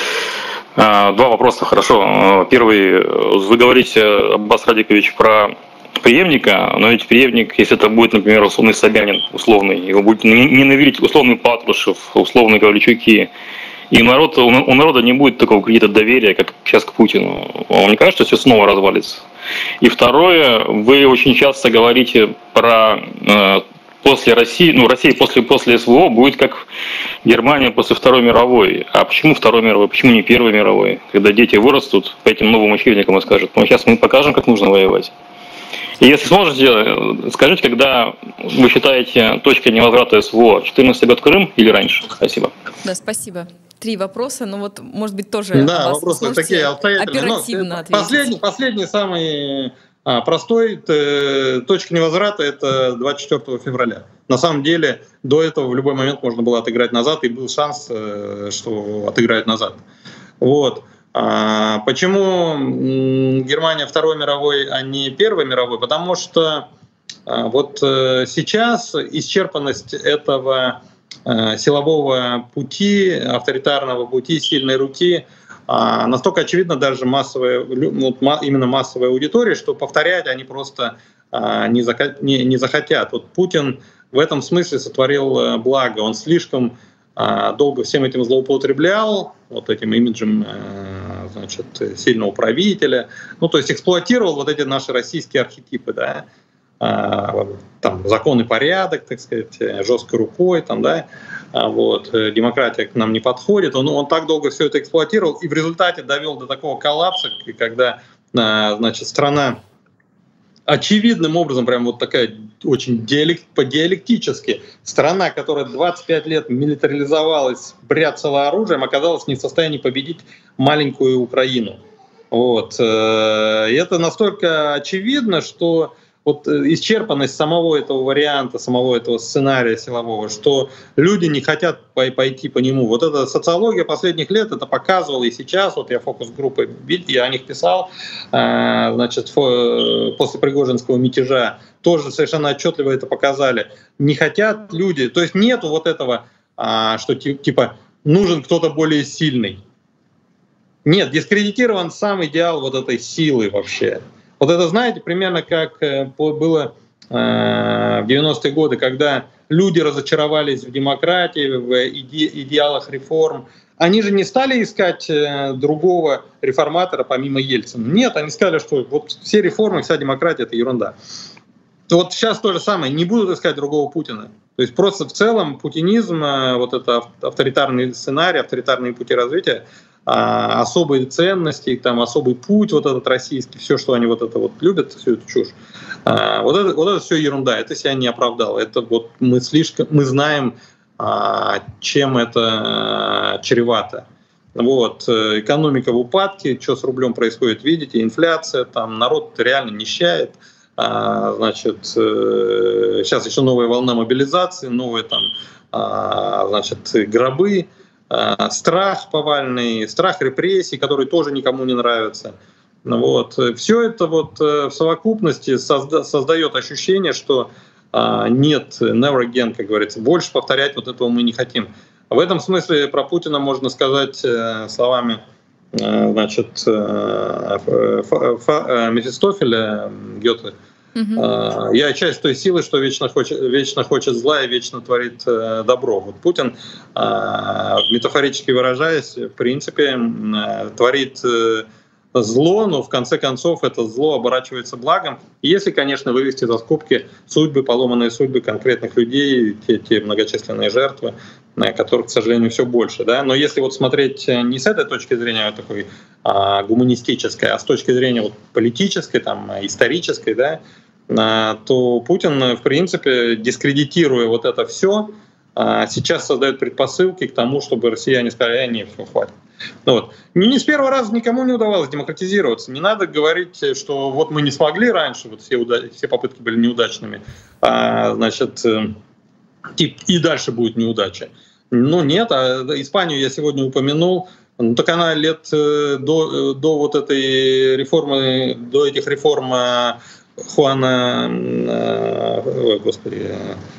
а, два вопроса, хорошо. Первый, вы говорите, Аббас Радикович, про преемника, но ведь преемник, если это будет, например, условный Собянин, условный, его будет ненавидеть условный Патрушев, условный Ковальчуки, и народ, у народа не будет такого какого-то доверия, как сейчас к Путину. Вам не кажется, что все снова развалится? И второе, вы очень часто говорите про э, после России, ну, Россия после, после СВО будет как Германия после Второй мировой. А почему Второй мировой? Почему не Первой мировой? Когда дети вырастут по этим новым учебникам и скажут, ну, сейчас мы покажем, как нужно воевать. И если сможете, скажите, когда вы считаете точкой невозврата СВО, четырнадцатый год Крым или раньше? Спасибо. Да, спасибо. Три вопроса, но вот, может быть, тоже да, вопросы такие оперативно ответить. Последний, последний, самый а, простой т, точка невозврата — это двадцать четвёртого февраля. На самом деле, до этого в любой момент можно было отыграть назад, и был шанс, что отыграют назад. Вот. А почему Германия Второй мировой, а не Первой мировой? Потому что вот сейчас исчерпанность этого силового пути, авторитарного пути, сильной руки настолько очевидна даже массовой, именно массовой аудитории, что повторять они просто не захотят. Вот Путин в этом смысле сотворил благо. Он слишком долго всем этим злоупотреблял, вот этим имиджем, значит, сильного правителя, ну то есть эксплуатировал вот эти наши российские архетипы, да, там, закон и порядок, так сказать, жесткой рукой, там, да, вот, демократия к нам не подходит. Он, он так долго все это эксплуатировал и в результате довел до такого коллапса, когда, значит, страна очевидным образом, прям вот такая очень диалект, по-диалектически, страна, которая двадцать пять лет милитаризовалась, бряцала оружием, оказалась не в состоянии победить маленькую Украину. Вот. И это настолько очевидно, что вот исчерпанность самого этого варианта, самого этого сценария силового, что люди не хотят пойти по нему. Вот эта социология последних лет это показывала, и сейчас, вот я фокус-группы, видите, я о них писал, значит, после Пригожинского мятежа, тоже совершенно отчетливо это показали. Не хотят люди, то есть нету вот этого, что типа нужен кто-то более сильный. Нет, дискредитирован сам идеал вот этой силы вообще. Вот это, знаете, примерно как было в девяностые годы, когда люди разочаровались в демократии, в иде- идеалах реформ. Они же не стали искать другого реформатора помимо Ельцина. Нет, они сказали, что вот все реформы, вся демократия — это ерунда. Вот сейчас то же самое, не будут искать другого Путина. То есть просто в целом путинизм, вот это авторитарный сценарий, авторитарные пути развития, особые ценности, там, особый путь вот этот российский, все, что они вот это вот любят, всю эту чушь. Вот это, вот это все ерунда, это себя не оправдало. Это вот мы слишком, мы знаем, чем это чревато. Вот. Экономика в упадке, что с рублем происходит, видите, инфляция, там народ реально нищает. Значит, сейчас еще новая волна мобилизации, новые там, значит, гробы. Страх повальный, страх репрессий, который тоже никому не нравится. Вот. Все это вот в совокупности созда- создает ощущение, что а, нет, never again, как говорится, больше повторять вот этого мы не хотим. В этом смысле про Путина можно сказать э, словами э, значит, э, ф- ф- Мефистофеля, Гёте. Uh-huh. Я часть той силы, что вечно хочет, вечно хочет зла и вечно творит э, добро. Вот Путин, э, метафорически выражаясь, в принципе, э, творит э, зло, но в конце концов это зло оборачивается благом. Если, конечно, вывести за скобки судьбы, поломанные судьбы конкретных людей, те, те многочисленные жертвы, которых, к сожалению, все больше. Да? Но если вот смотреть не с этой точки зрения такой а, гуманистической, а с точки зрения вот, политической, там, исторической, да, а, то Путин, в принципе, дискредитируя вот это все, а, сейчас создает предпосылки к тому, чтобы россияне сказали: а, нет, все, хватит. Ну, вот. Не с первого раза никому не удавалось демократизироваться. Не надо говорить, что вот мы не смогли раньше, вот все, уда- все попытки были неудачными, а, значит, и, и дальше будет неудача. Ну нет, а Испанию я сегодня упомянул, ну так она лет до, до вот этой реформы, до этих реформ Хуана, ой, господи,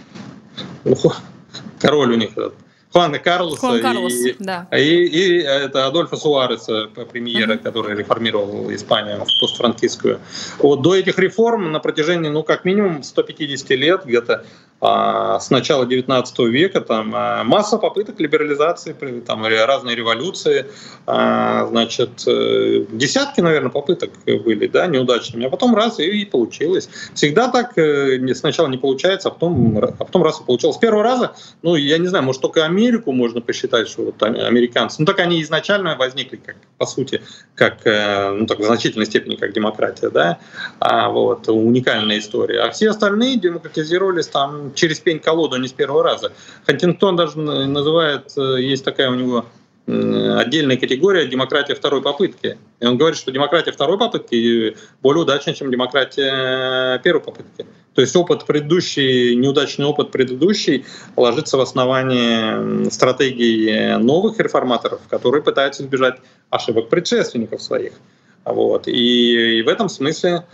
король у них этот, Хуана Карлоса Хуан Карлос, и, да. и, и это Адольфо Суареса, премьера, uh-huh. который реформировал Испанию в постфранкистскую. Вот до этих реформ на протяжении, ну, как минимум сто пятьдесят лет, где-то а, с начала девятнадцатого века, там а, масса попыток либерализации, там разные революции, а, значит, десятки, наверное, попыток были, да, неудачными, а потом раз и, и получилось. Всегда так, сначала не получается, а потом, а потом раз и получилось. С первого раза, ну, я не знаю, может, только Америку можно посчитать, что вот американцы, ну так они изначально возникли, как, по сути, как, ну, так, в значительной степени как демократия, да, а, вот, уникальная история. А все остальные демократизировались там через пень-колоду, не с первого раза. Хантингтон даже называет, есть такая у него отдельная категория — демократия второй попытки. И он говорит, что демократия второй попытки более удачна, чем демократия первой попытки. То есть опыт предыдущий, неудачный опыт предыдущий ложится в основании стратегий новых реформаторов, которые пытаются избежать ошибок предшественников своих. Вот. И, и в этом смысле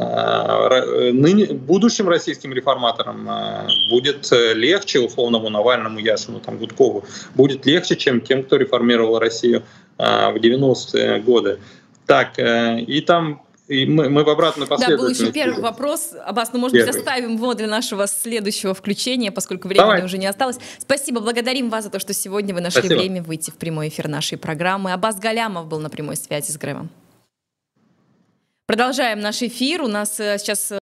ныне, будущим российским реформаторам будет легче, условному Навальному, Яшину, там, Гудкову, будет легче, чем тем, кто реформировал Россию в девяностые годы. Так, и там и мы, мы в обратную последовательность. Да, был еще первый вопрос. Аббас, ну, может первый. быть, оставим его для нашего следующего включения, поскольку времени Давай. уже не осталось. Спасибо, благодарим вас за то, что сегодня вы нашли Спасибо. время выйти в прямой эфир нашей программы. Аббас Галямов был на прямой связи с Гревом. Продолжаем наш эфир. У нас сейчас